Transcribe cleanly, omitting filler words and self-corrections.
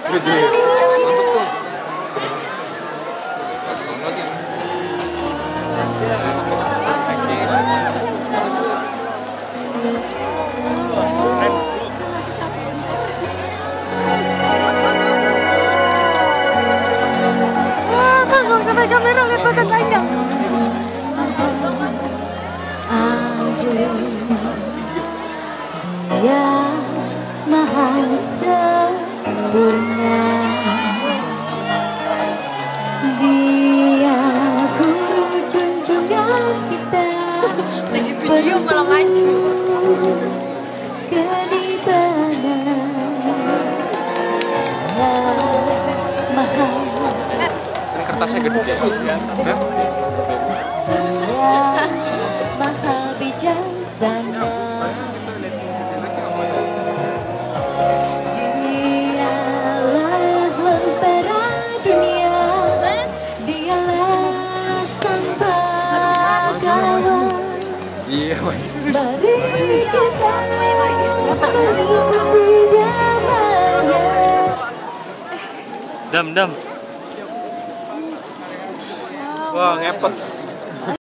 Gede. Mantap tuh. Kosong lagi. Wah, Bang, nggak usah pakai kamera, lihat badan panjang. Dia maha sempurna, Dia guru junjungan kita. Lagi video malah maju. Kertasnya gede. Dia maha bijaksana. Dialah lentera dunia, dialah sang pagawan. Iya, Mari kita menikmati damai. Dam. Wah, ngepet.